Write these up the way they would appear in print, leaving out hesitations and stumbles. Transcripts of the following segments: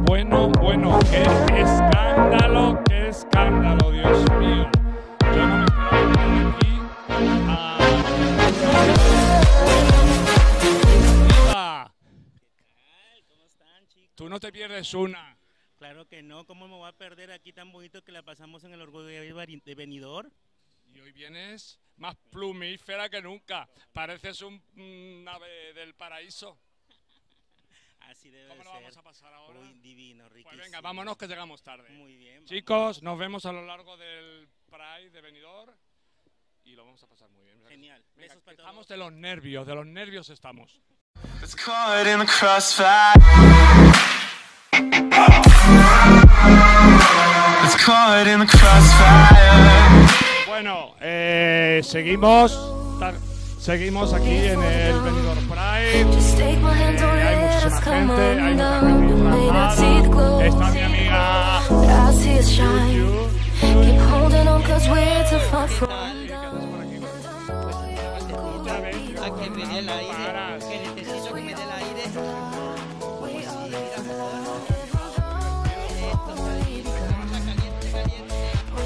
bueno, qué escándalo, Dios mío. Yo no me esperaba estar aquí. ¿Cómo están, chicos? Tú no te pierdes una. Claro que no, ¿cómo me voy a perder aquí tan bonito que la pasamos en el Orgullo de Benidorm? Y hoy vienes más plumífera que nunca. Pareces un ave del paraíso. Así debe ¿Cómo ser. lo vamos a pasar ahora? Uy, divino, riquísimo. Pues venga, vámonos que llegamos tarde. Muy bien. Vamos. Chicos, nos vemos a lo largo del Pride de Benidorm y lo vamos a pasar muy bien. Genial. Venga, Besos para estamos todos. de los nervios estamos. It's caught in the crossfire. It's caught in the crossfire. Bueno, seguimos aquí en el Benidorm Pride. Hay muchísima gente, hay mucha gente disfrazada. Está mi amiga Yu. A que me dé el aire, que necesito que me dé el aire. Pues sí, mira, mejor. Esto está caliente, caliente.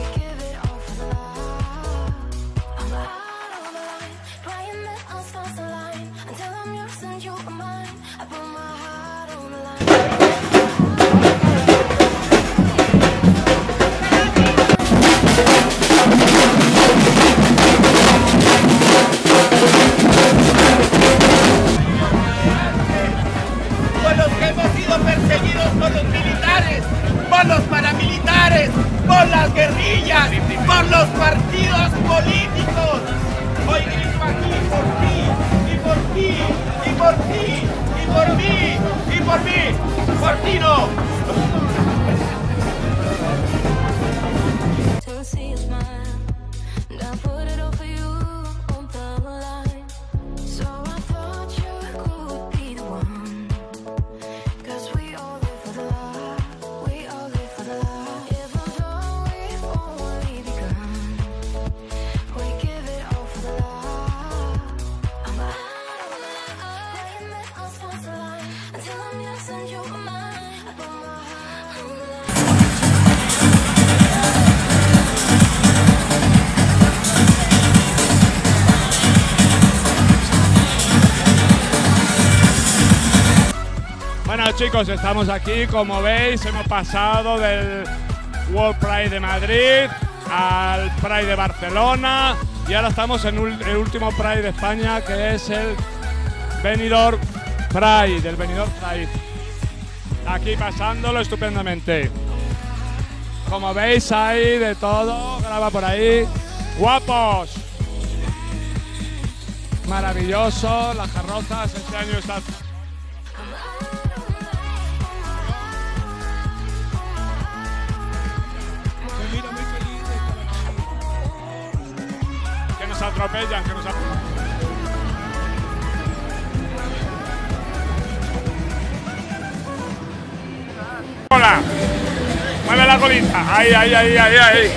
Por los que hemos sido perseguidos por los militares, por los paramilitares, por las guerrillas, por los partidos políticos. Hoy grito aquí por ti, y por ti, y por ti, y por mí, y por mí, por ti no. Bueno chicos, estamos aquí, como veis, hemos pasado del World Pride de Madrid al Pride de Barcelona y ahora estamos en el último Pride de España, que es el Benidorm Pride, del Benidorm Pride. Aquí pasándolo estupendamente. Como veis hay de todo, graba por ahí. ¡Guapos! Maravilloso, las carrozas este año están... Que nos atropellan, que nos atropellan. Hola, mueve la colita, ahí, ahí, ahí, ahí, ahí.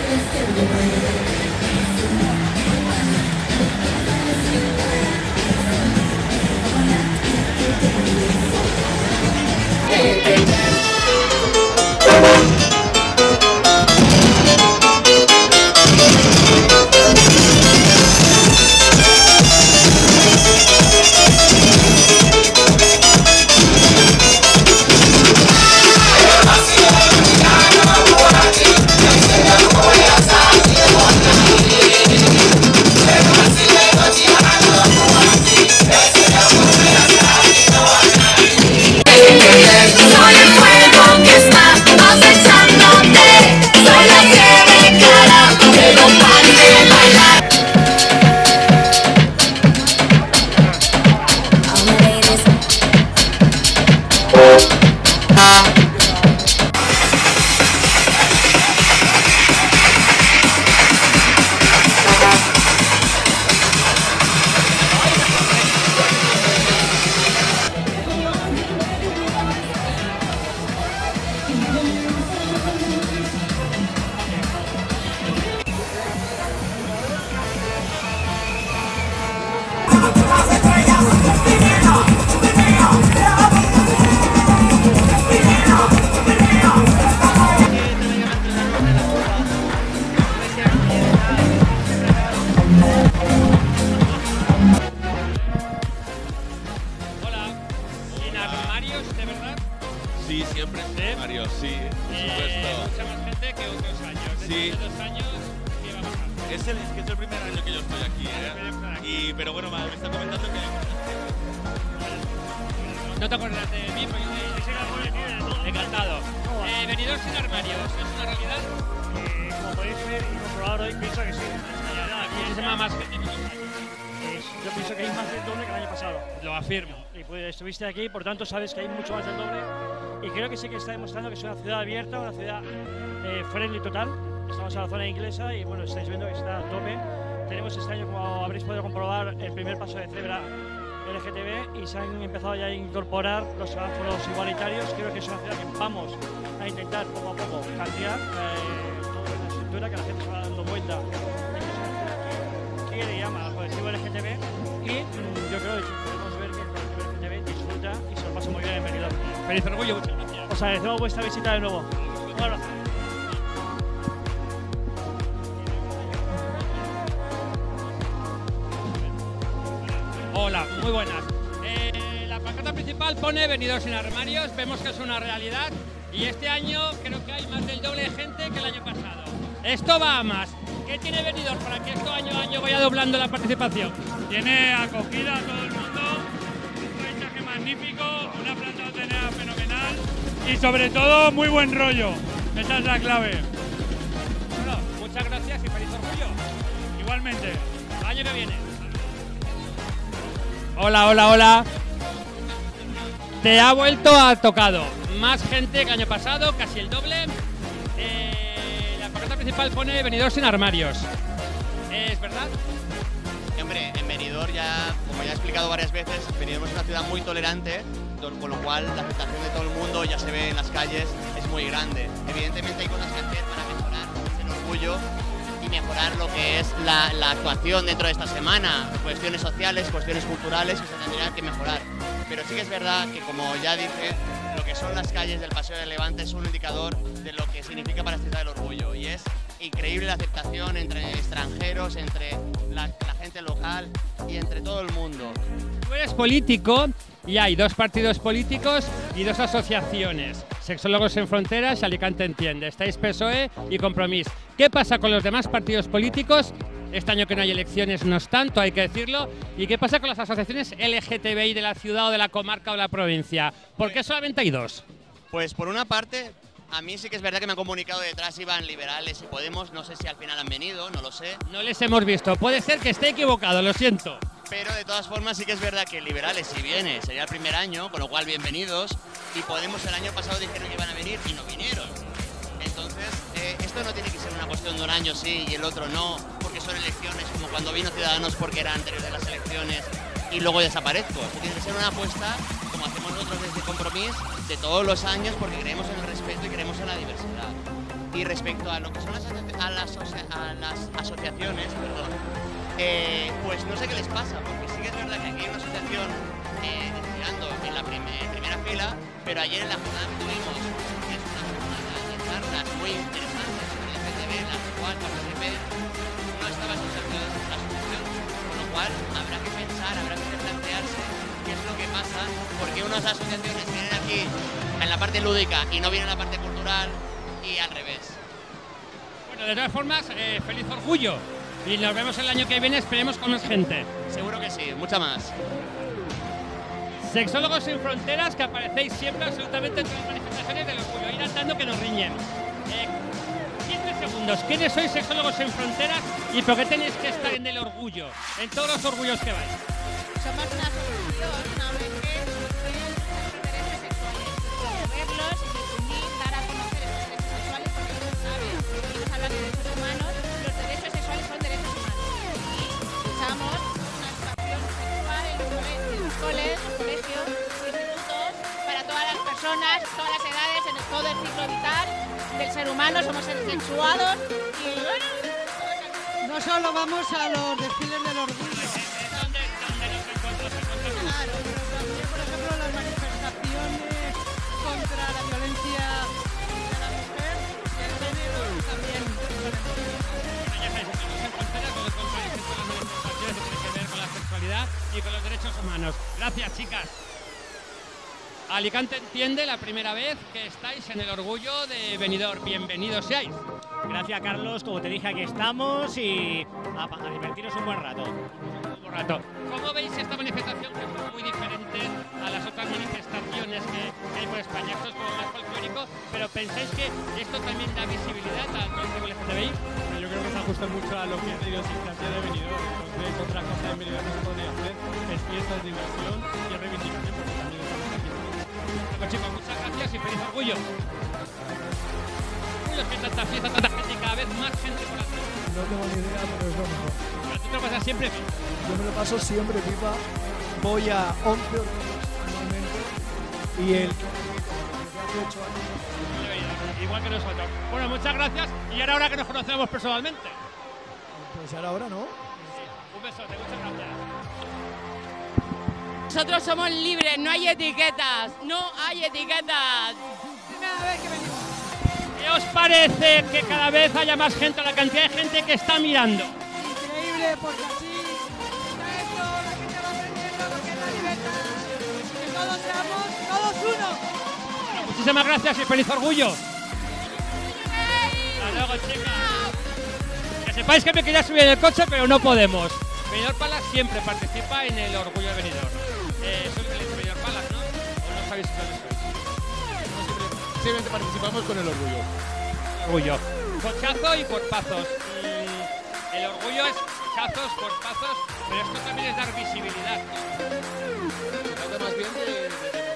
Voy a Sí, siempre en Mario, sí, por supuesto. Mucha más gente que otros años. Sí. Desde 2 años, ¿qué va a pasar? Es que es el primer año que yo estoy aquí, pero bueno, me está comentando que... No te acuerdas de mí, pues encantado. Venidor sin armarios, ¿es una realidad? Como podéis ver y comprobar hoy, pienso que sí. Muchísima más gente. Yo pienso que hay más del doble que el año pasado. Lo afirmo. Y pues, estuviste aquí, por tanto sabes que hay mucho más del doble. Y creo que sí que está demostrando que es una ciudad abierta, una ciudad friendly total. Estamos en la zona inglesa y bueno, estáis viendo que está a tope. Tenemos este año, como habréis podido comprobar, el primer paso de cebra LGTB y se han empezado ya a incorporar los semáforos igualitarios. Creo que es una ciudad que vamos a intentar poco a poco cambiar toda la estructura, que la gente se va dando cuenta de que es una ciudad que quiere y ama al colectivo LGTB y yo creo que podemos ver que el colectivo LGTB disfruta y se lo pasa muy bien en Benidorm. Feliz orgullo, muchas gracias. Os agradecemos vuestra visita de nuevo. Un abrazo. Hola, muy buenas. La pancarta principal pone Venidor sin armarios, vemos que es una realidad y este año creo que hay más del doble de gente que el año pasado. Esto va a más. ¿Qué tiene Venidor para que esto año a año vaya doblando la participación? Tiene acogida a todo el mundo, un paisaje magnífico, una planta hotelera fenomenal y sobre todo muy buen rollo. Esa es la clave. Bueno, muchas gracias y feliz orgullo. Igualmente. El año que viene. Hola, hola, hola. Te ha vuelto a tocado. Más gente que el año pasado, casi el doble. La pancarta principal pone Venidor sin armarios. ¿Es verdad? Hombre, en Benidorm ya, como ya he explicado varias veces, Benidorm es una ciudad muy tolerante, con lo cual la aceptación de todo el mundo, ya se ve en las calles, es muy grande. Evidentemente hay cosas que hacer para mejorar el orgullo y mejorar lo que es la actuación dentro de esta semana, cuestiones sociales, cuestiones culturales que se tendrían que mejorar. Pero sí que es verdad que, como ya dije, lo que son las calles del Paseo del Levante es un indicador de lo que significa para esta ciudad del orgullo y es increíble la aceptación entre extranjeros, entre la gente local y entre todo el mundo. Tú eres político y hay 2 partidos políticos y 2 asociaciones. Sexólogos Sin Fronteras y Alicante Entiende. Estáis PSOE y Compromís. ¿Qué pasa con los demás partidos políticos? Este año que no hay elecciones no es tanto, hay que decirlo. ¿Y qué pasa con las asociaciones LGTBI de la ciudad o de la comarca o de la provincia? ¿Por qué solamente hay 2? Pues por una parte, a mí sí que es verdad que me han comunicado detrás iban Liberales y Podemos, no sé si al final han venido, no lo sé. No les hemos visto, puede ser que esté equivocado, lo siento. Pero de todas formas sí que es verdad que Liberales si viene sería el primer año, con lo cual bienvenidos, y Podemos el año pasado dijeron que iban a venir y no vinieron. Entonces, esto no tiene que ser una cuestión de un año sí y el otro no, porque son elecciones, como cuando vino Ciudadanos porque era anterior de las elecciones y luego desaparezco. Esto tiene que ser una apuesta, como hacemos nosotros desde Compromís, de todos los años porque creemos en el respeto y creemos en la diversidad. Y respecto a lo que son las asociaciones, pues no sé qué les pasa, porque sí que es verdad que aquí hay una asociación desfilando en la primera fila, pero ayer en la jornada que tuvimos, que es una jornada de charlas muy interesantes sobre el LGTB, en la cual participé, no estaba la asociación, con lo cual habrá que pensar, habrá que plantearse qué es lo que pasa, porque unas asociaciones vienen aquí en la parte lúdica y no vienen en la parte cultural y al revés. Bueno, de todas formas, feliz orgullo. Y nos vemos el año que viene, esperemos con más gente. Seguro que sí, mucha más. Sexólogos Sin Fronteras, que aparecéis siempre absolutamente en todas las manifestaciones del orgullo. Ir andando que nos riñen. 15 segundos. ¿Quiénes sois Sexólogos Sin Fronteras y por qué tenéis que estar en el orgullo? En todos los orgullos que vais. Somos una asociación, una ONG, que derechos sexuales. Promoverlos y difundir, dar a conocer esos derechos sexuales porque no se sabe. Ellos hablan de derechos humanos, los derechos sexuales son derechos humanos. Y luchamos una educación sexual en los colegios, institutos, para todas las personas, todas las edades, en todo el ciclo vital del ser humano, somos sexuados y bueno, no solo vamos a los desfiles del orgullo. Claro, pero también, por ejemplo, las manifestaciones contra la violencia de la mujer y el género también. Ya sabéis, estamos en fronteras con los contrarios con las manifestaciones que tienen que ver con la sexualidad y con los derechos humanos. Gracias, chicas. Alicante Entiende, la primera vez que estáis en el orgullo de Benidorm. Bienvenidos seáis. Gracias, Carlos. Como te dije, aquí estamos y a divertirnos un buen rato. ¿Cómo veis esta manifestación que es muy diferente a las otras manifestaciones que hay por España? Esto es como más folclórico, pero ¿pensáis que esto también da visibilidad al colectivo LGTBI? Yo creo que se ajusta mucho a lo que es la idiosincrasia de Benidorm. Entonces, otra cosa en Benidorm no se podría hacer es fiesta, es diversión y es reivindicación, porque también estamos aquí. Bueno, chicos, muchas gracias y feliz orgullo. Es que tanta fiesta, tanta gente y cada vez más gente por aquí. No tengo ni idea, pero es lo mejor. Pero tú te lo pasas siempre bien. Yo me lo paso siempre pipa. Voy a 11 orgullos anualmente y el que hace 8 años. Igual que nosotros. Bueno, muchas gracias y ahora que nos conocemos personalmente. Pues ahora no. Un besote, muchas gracias. Nosotros somos libres, no hay etiquetas, no hay etiquetas. Primera vez que venimos. ¿Qué os parece que cada vez haya más gente, la cantidad de gente que está mirando? Increíble, porque así está esto, la gente va aprendiendo lo que es la libertad, que todos seamos, todos uno. Bueno, muchísimas gracias y feliz orgullo. Hasta luego, chicas. Que sepáis que me quería subir en el coche, pero no podemos. Benidorm Palace siempre participa en el orgullo de Benidorm. Soy feliz de Benidorm Palace, ¿no? ¿O no sabéis cuáles sois? Simplemente participamos con el orgullo. Orgullo. Cochazo y porpazos. El orgullo es cochazos, porpazos, pero esto también es dar visibilidad. Se trata más bien de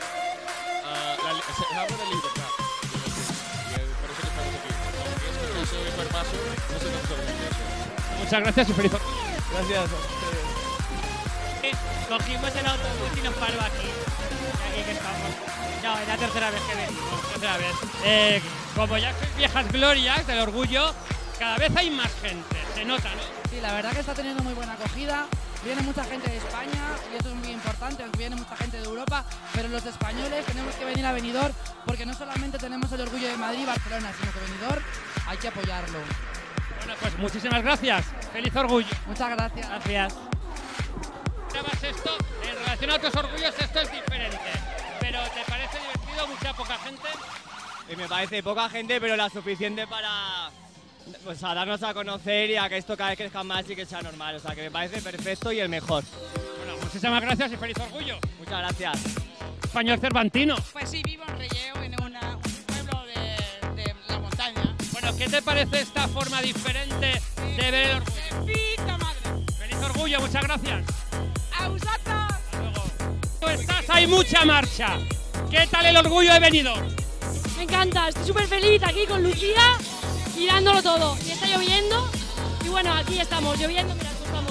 se habla de libertad. Y por eso que estamos aquí. Aunque es cochazo y porpazo, no se nos olvide eso. Muchas gracias y feliz orgullo. Gracias a ustedes. Cogimos el autobús y nos paró aquí. Y aquí que estamos. No, es la tercera vez que venimos. Tercera vez. Como ya sois viejas glorias del orgullo, cada vez hay más gente. Se nota, ¿no? Sí, la verdad que está teniendo muy buena acogida. Viene mucha gente de España y eso es muy importante, viene mucha gente de Europa, pero los españoles tenemos que venir a Benidorm porque no solamente tenemos el orgullo de Madrid y Barcelona, sino que Benidorm hay que apoyarlo. Bueno, pues muchísimas gracias. Feliz orgullo. Muchas gracias. Gracias. Además esto, en relación a otros orgullos, esto es diferente. Pero ¿te parece divertido? Mucha poca gente. Y me parece poca gente, pero la suficiente para darnos a conocer y a que esto cada vez crezca más y que sea normal. O sea, que me parece perfecto y el mejor. Bueno, muchísimas gracias y feliz orgullo. Muchas gracias. Español Cervantino. Pues sí, vivo en Relleu, en un pueblo de la montaña. Bueno, ¿qué te parece esta forma diferente de ver el orgullo? ¡Puta madre! Feliz orgullo, muchas gracias. ¡A vosotros! ¿Cómo estás? Hay mucha marcha. ¿Qué tal el orgullo de Benidorm? Me encanta, estoy súper feliz aquí con Lucía y dándolo todo. Y está lloviendo y bueno, aquí estamos, lloviendo, mira, aquí estamos.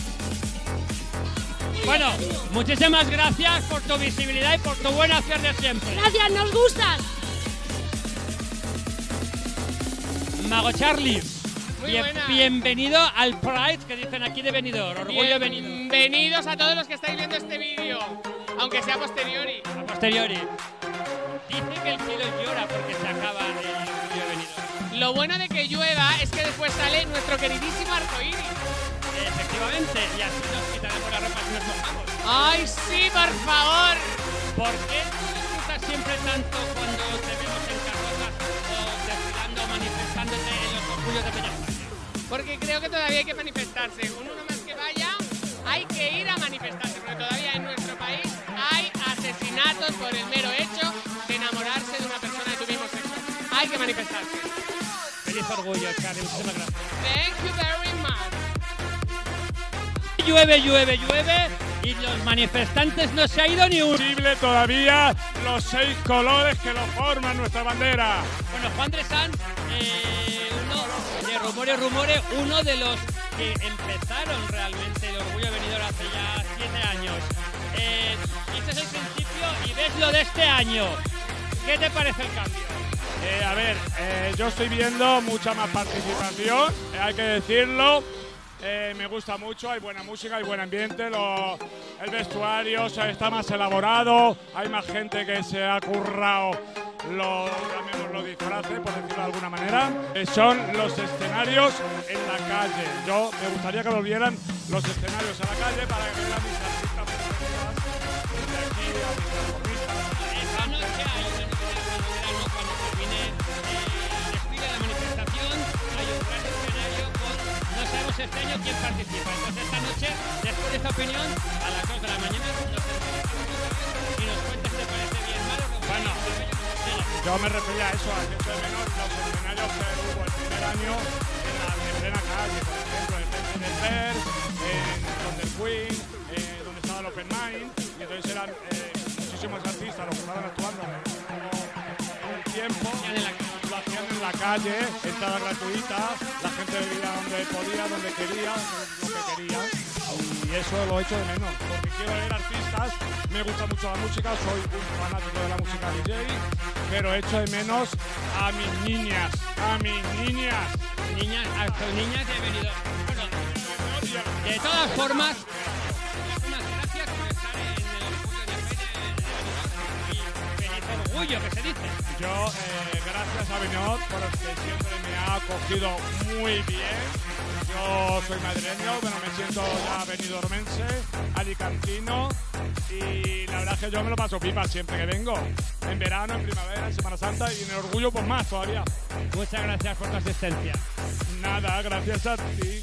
Bueno, muchísimas gracias por tu visibilidad y por tu buen hacer de siempre. Gracias, nos gustan. Mago Charlie, Muy buena. bienvenido al Pride que dicen aquí de Benidorm, orgullo de Benidorm. Bienvenidos a todos los que estáis viendo este vídeo, aunque sea posteriori. A posteriori. Dice que el cielo llora porque se acaba el orgullo de Benidorm. Lo bueno de que llueva es que después sale nuestro queridísimo arcoíris. Efectivamente, y así nos quitaremos la ropa si nos mojamos. ¡Ay, sí, por favor! ¿Por qué tú disfrutas siempre tanto cuando te vemos en carrozas o desfilando o manifestándote en los orgullos de Peña España? Porque creo que todavía hay que manifestarse. Uno más que vaya, hay que ir a manifestarse, porque todavía en nuestro país hay asesinatos por el mero hecho de enamorarse de una persona de tu mismo sexo. Hay que manifestarse. Feliz orgullo, Charlie, muchísimas gracias. Thank you very much. Llueve, llueve, llueve y los manifestantes no se ha ido ni uno. Posible todavía los 6 colores que lo forman nuestra bandera. Bueno, Juan Dresán, uno de rumores, uno de los que empezaron realmente el orgullo de Benidorm hace ya 7 años. Este es el principio y ves lo de este año. ¿Qué te parece el cambio? A ver, yo estoy viendo mucha más participación, hay que decirlo. Me gusta mucho, hay buena música, hay buen ambiente, el vestuario está más elaborado, hay más gente que se ha currado los disfraces, por decirlo de alguna manera. Son los escenarios en la calle. Yo me gustaría que volvieran los escenarios a la calle para que vean mis artistas preferidas desde aquí a mis participa. Entonces esta noche, después de esta opinión, a las 2 de la mañana nos sentamos y nos cuentas si te parece bien, malo. Bueno, yo me refería a eso, al hecho de menos los escenarios que hubo el primer año en plena calle, por ejemplo, en el Fair, en donde el Queen, donde estaba el Open Mind, y entonces eran muchísimos artistas los que estaban actuando en el tiempo, lo hacían en la calle, entrada gratuita, la gente vivía donde podía, donde quería, lo que quería, y eso lo echo de menos, porque quiero ver artistas, me gusta mucho la música, soy un fanático de la música DJ, pero echo de menos a mis niñas, Niñas de Benidorm. Bueno, de todas formas, unas gracias por estar en el orgullo que se dice. Yo, gracias a Benidorm, porque siempre me ha acogido muy bien. Yo soy madrileño, pero me siento ya benidormense, alicantino, y la verdad es que yo me lo paso pipa siempre que vengo. En verano, en primavera, en Semana Santa y en el orgullo pues más todavía. Muchas gracias por tu asistencia. Nada, gracias a ti.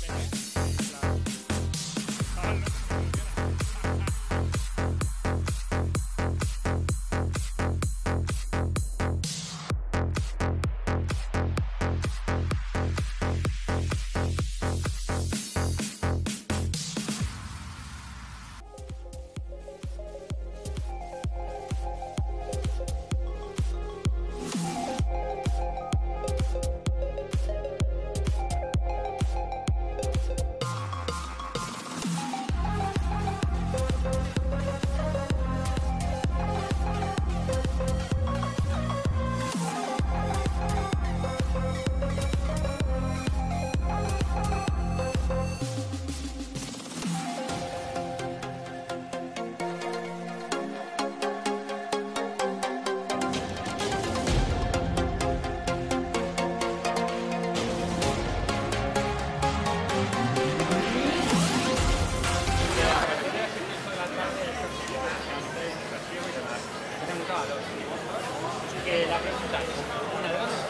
La pregunta es, ¿una de dónde?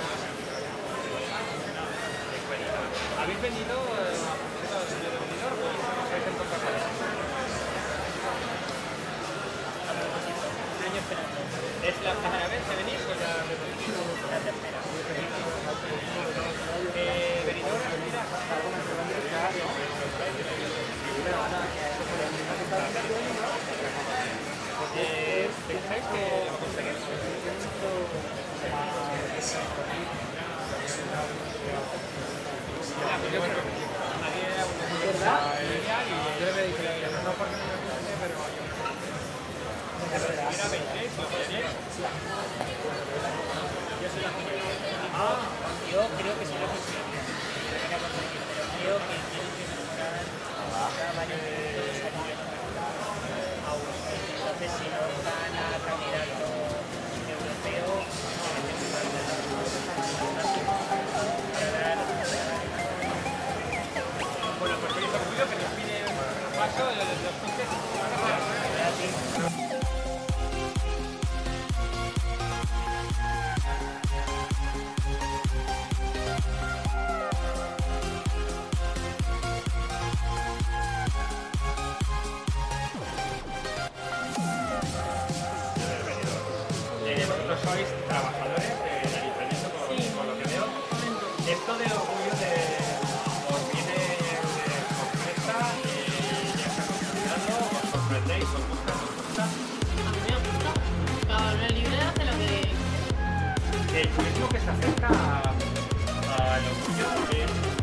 ¿Habéis venido a Benidorm o estáis en Coca-Cola? Año esperando. ¿Es la primera vez que venís o ya la tercera? Benidorm, mira. ¿Pensáis que lo conseguís? Yo creo que nadie era una verdad ideal y yo le dije no porque no me guste, pero era 20, ¿lo tenéis? Yo soy la primera. Yo creo que sí lo conseguí. Pero creo que tienen que mejorar varios de aún. Entonces si no van a candidato europeo, bueno, pues feliz orgullo que nos pide un paso de los coches. Vosotros sois trabajadores del ayuntamiento, por lo que veo. Esto del orgullo os viene de sorpresa, ya está considerando, os sorprendéis, os gusta, os gusta. A mí me gusta. Cada uno es libre de hacer lo que... El turismo que se acerca al orgullo es